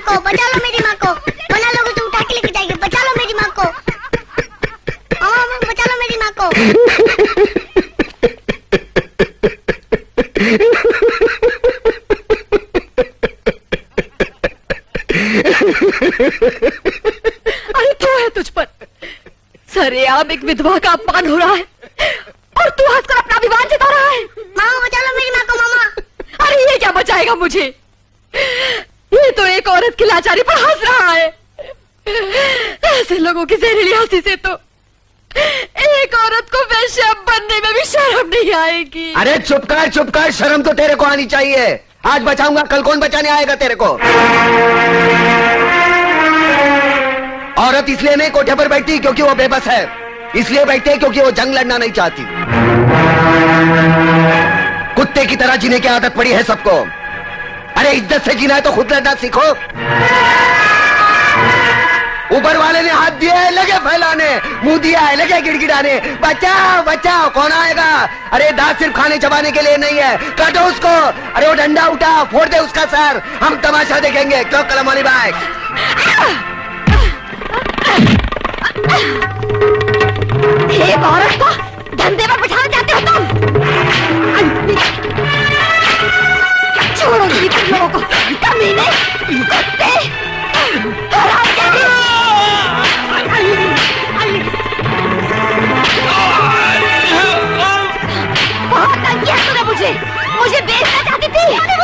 को, बचा लो मेरी माँ को, वरना लोग उसे उठा के लेके जाएंगे। बचा लो मेरी माँ को, बचा लो मेरी माँ को। अरे तू है तुझ पर सरेआम एक विधवा का अपमान हो रहा है और तू हंसकर अपना अभिमान जता रहा है। मामा बचा लो मेरी माँ को मामा। अरे ये क्या बचाएगा मुझे? ये तो एक औरत की लाचारी पर हंस रहा है। ऐसे लोगों की जहरीली हंसी से तो एक औरत को वैश्या बनने में भी शर्म नहीं आएगी। अरे चुप कर, शर्म तो तेरे को आनी चाहिए। आज बचाऊंगा, कल कौन बचाने आएगा तेरे को? औरत इसलिए नहीं कोठे पर बैठती क्योंकि वो बेबस है, इसलिए बैठती है क्योंकि वो जंग लड़ना नहीं चाहती। कुत्ते की तरह जीने की आदत पड़ी है सबको। अरे इज्जत से जीना है तो खुद लड़ना सीखो। ऊपर वाले ने हाथ दिया है, लगे फैलाने, मुंह दिया है, लगे गिड़गिड़ाने। बचाओ बचाओ, कौन आएगा? अरे दांत सिर्फ खाने चबाने के लिए नहीं है, काटो उसको। अरे वो डंडा उठा, फोड़ दे उसका सर, हम तमाशा देखेंगे। क्यों कलमानी भाई? एक औरत को धंधे पर बिठाना चाहते हो तुम? छोड़ो ये तुम लोगों को, कमीने, कुत्ते, हरामजादे। बहुत तंग किया तूने मुझे बेचना चाहती थी।